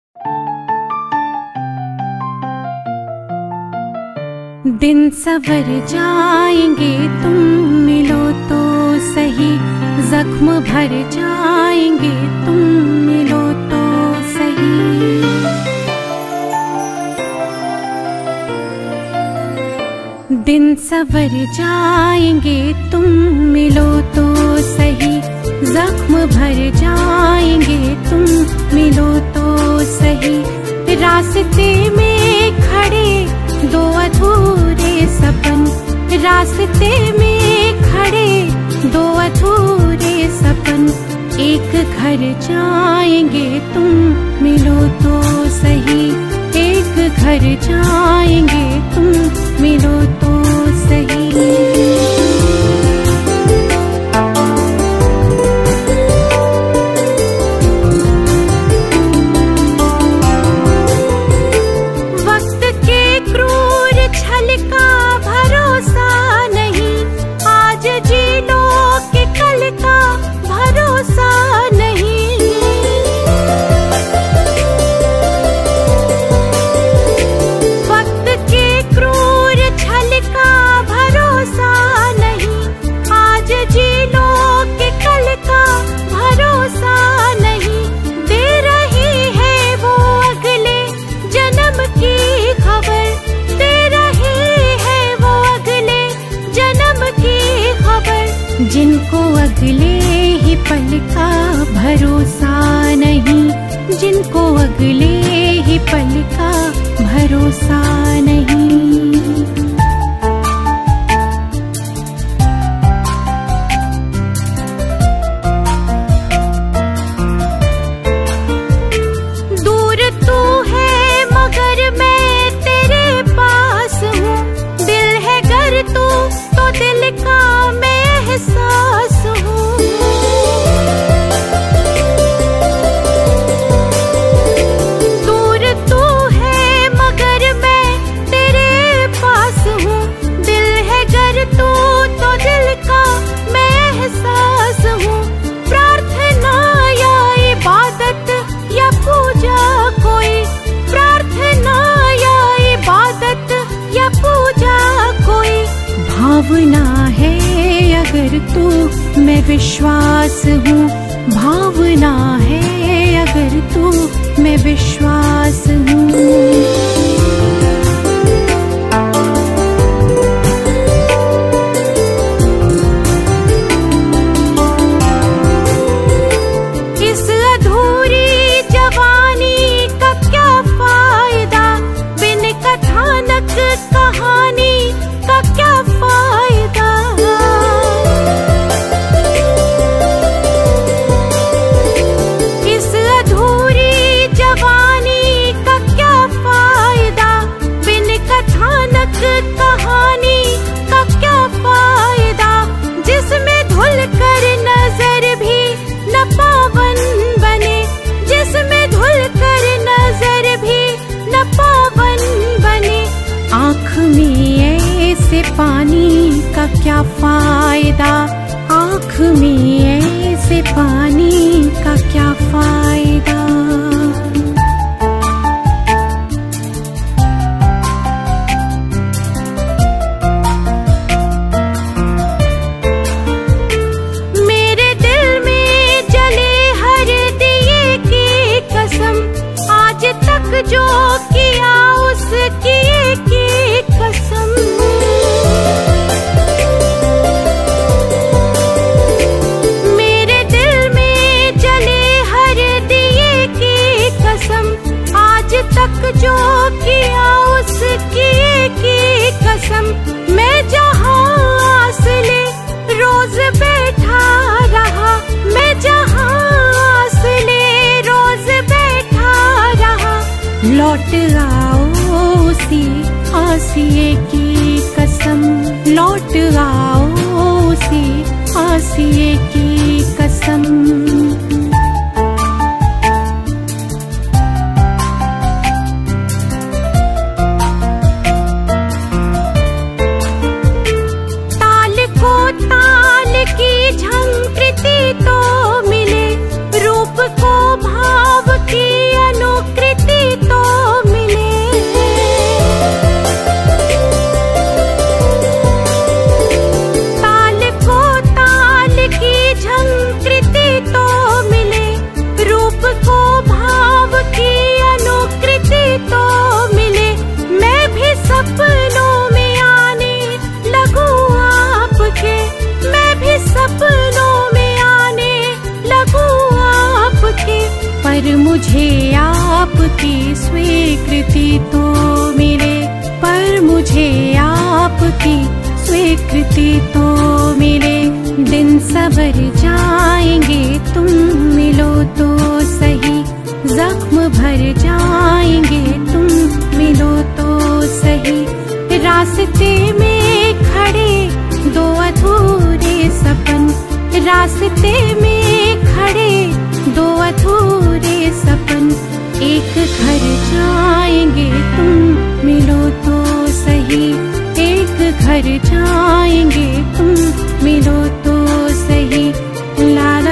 दिन सवर जाएंगे तुम मिलो तो सही, जख्म भर जाएंगे तुम मिलो तो सही। दिन सवर जाएंगे तुम मिलो तो सही, जख्म भर जाएंगे तुम मिलो तो सही। रास्ते में खड़े दो अधूरे सपन, रास्ते में खड़े दो अधूरे सपन, एक घर जाएंगे तुम मिलो तो सही, एक घर जाएंगे तुम मिलो तो सही। जिनको अगले ही पल का भरोसा नहीं, जिनको अगले ही पल का भरोसा नहीं। दूर तू है मगर मैं तेरे पास हूँ, दिल है घर तू तो दिल का एहसास हूँ। दूर तू है मगर मैं तेरे पास हूँ, दिल है घर तू तो दिल का मैं एहसास हूँ। प्रार्थना या इबादत या पूजा कोई, प्रार्थना या इबादत या पूजा कोई, भावना है अगर तू मैं विश्वास हूँ, भावना है अगर तू मैं विश्वास हूँ। पानी का क्या फायदा, आँख में ऐसे पानी का क्या फायदा। मेरे दिल में जले हर दिए की कसम, आज तक जो किया उसकी की कसम। तक जो किया उसकी की कसम, मैं जहाँ आस ले रोज बैठा रहा, मैं जहाँ आस ले रोज बैठा रहा। लौट आओ उसी आसिए की कसम, लौट आओ उसी आसिए की कसम। तो मिले रूप को भाव की अनुकृति आपकी स्वीकृति तो मिले, पर मुझे आपकी स्वीकृति तो मिले। दिन सवर जाएंगे तुम मिलो तो सही, जख्म भर जाएंगे तुम मिलो तो सही। रास्ते में खड़े दो अधूरे सपन, रास्ते में खड़े दो अधूरे सपन। एक घर जाएंगे तुम मिलो तो सही, एक घर जाएंगे तुम मिलो तो सही। ला